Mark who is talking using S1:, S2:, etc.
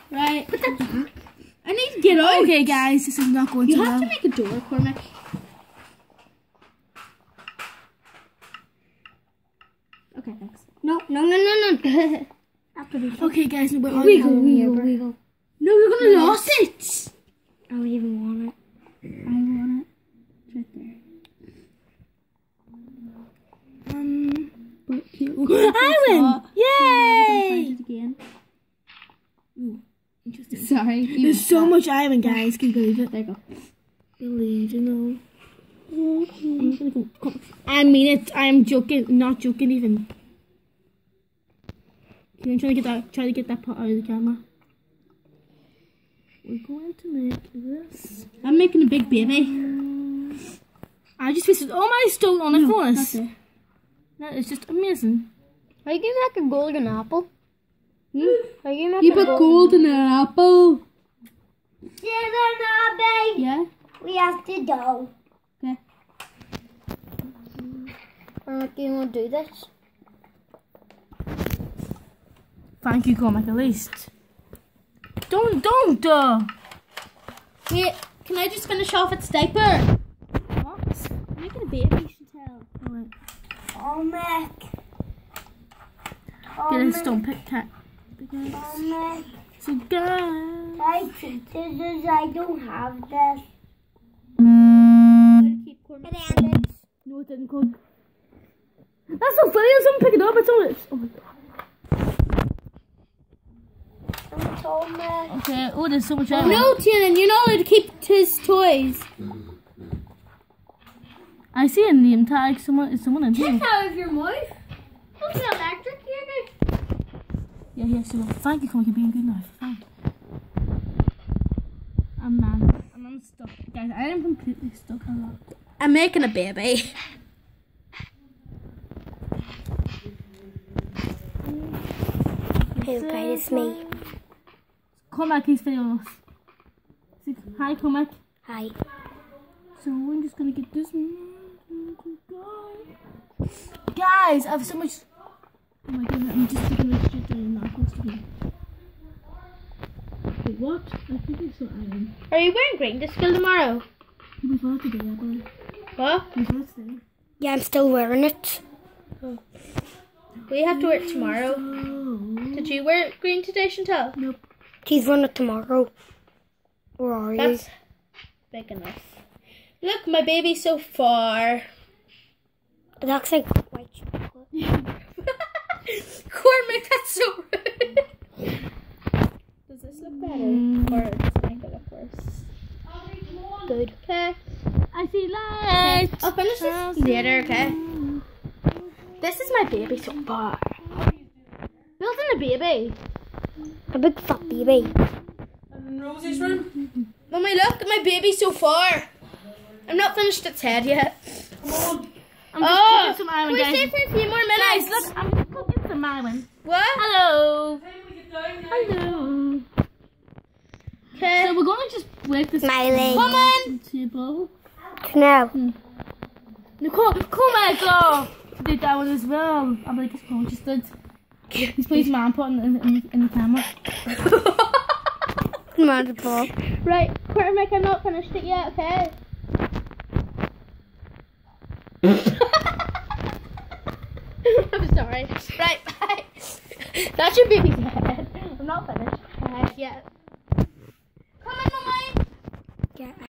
S1: Right. Put that back. I need to get out. Okay, guys, this is not going to well. You have to make a door, Cormac. Okay, thanks.
S2: No. After this.
S1: Okay, guys, we're on.
S2: Wiggle.
S1: No, you're gonna lose it.
S2: I don't even want it.
S1: I want it. It's right there. I win! Yay! Again. Ooh, interesting.
S2: Sorry.
S1: There's so much iron, guys. Can you believe it?
S2: There you go.
S1: Believe, you know. I'm gonna go. Come. I mean it. I'm joking. Not joking even. Can you try to get that part out of the camera? We're going to make this. I'm making a big baby. I just wasted all my stone on a furnace. That is just amazing.
S2: Are you gonna make a golden apple? Are you gonna
S1: You put gold in an apple.
S2: Yeah. We have to go.
S1: Okay.
S2: Do you want to do this?
S1: Thank you, Cormac, at least. Don't. Wait, can I just finish off its diaper? What? I'm making a baby, Chantel. Alright. Get a stone pick cat. So guys.
S2: I don't have this.
S1: Keep Cormac. No, it didn't cook. That's so funny. Someone pick it up. It's on it. Oh my god. Okay, oh, there's so much iron. No, Tianan, you're not allowed to keep his toys. I see a name tag. Is someone in here?
S2: Check out of your mouth. Looks electric here, guys.
S1: Yeah, so thank you for being good now. Thank you. I'm stuck. Guys, I am completely stuck on that. I'm making a baby.
S2: Hey guys, it's me.
S1: Cormac is filming us. Hi, Cormac.
S2: Hi.
S1: So I'm just gonna get this one. Guys, I have so much. Oh my god, I'm just taking this shit down and not supposed to be. Wait, what? I think it's so iron.
S2: Are you wearing green to school tomorrow?
S1: You was allowed today, I believe.
S2: What?
S1: You was allowed today.
S2: Yeah, I'm still wearing it. Oh. We have to wear it tomorrow. Did you wear green today, Chantal?
S1: Nope.
S2: He's wearing it tomorrow. Where are you?
S1: That's big enough. Look, my baby's so far.
S2: It looks like white chocolate.
S1: Cormac, that's so rude. Does this look better? Or does it make it look worse?
S2: Good.
S1: Okay. I see lights. Okay. I'll finish this later, okay? This is my baby so far. Building a baby.
S2: A big fat baby.
S3: In Rosie's room?
S1: Mummy, look at my baby so far. I'm not finished its head yet.
S3: Come on.
S1: I'm just cooking some iron,
S2: Can we
S1: guys.
S2: stay for a few more minutes?
S1: Guys, look, I'm just cooking some iron.
S2: What?
S1: Hello.
S3: Hello.
S1: Okay. So we're going to just break this
S2: Smiling.
S1: Come on. Table.
S2: No.
S1: Nicole, come on, go. Did that one as well. I'm like, oh, just did. He's put his man put in the camera.
S2: Wonderful.
S1: Right, Cormac, I'm not finished it yet, okay? I'm sorry. Right, bye. That's your baby's head. I'm not finished yet. Come on, Mummy.
S2: Yeah.